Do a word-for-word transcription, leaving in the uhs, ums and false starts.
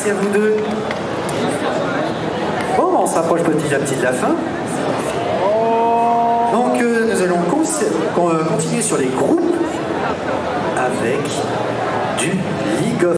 Merci à vous deux. Bon, on se rapproche petit à petit de la fin. Donc, euh, nous allons con continuer sur les groupes avec du League of